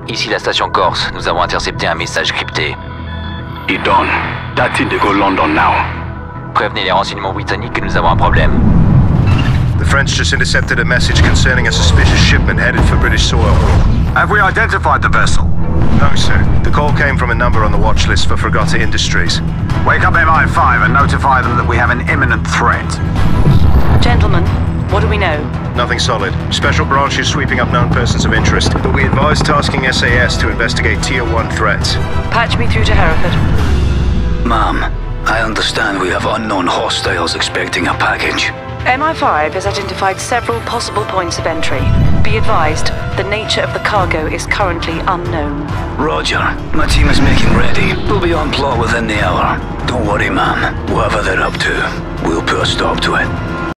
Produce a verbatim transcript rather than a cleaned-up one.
Ici la station Corse, nous avons intercepté un message crypté. Idon, that's it, they go London now. Prévenez les renseignements britanniques que nous avons un problème. The French just intercepted a message concerning a suspicious shipment headed for British soil. Have we identified the vessel? No, sir. The call came from a number on the watch list for Fregata Industries. Wake up M I five and notify them that we have an imminent threat. Gentlemen, what do we know? Nothing solid. Special branch is sweeping up known persons of interest, but we advise tasking S A S to investigate Tier one threats. Patch me through to Hereford. Ma'am, I understand we have unknown hostiles expecting a package. M I five has identified several possible points of entry. Be advised, the nature of the cargo is currently unknown. Roger. My team is making ready. We'll be on plot within the hour. Don't worry, ma'am. Whatever they're up to, we'll put a stop to it.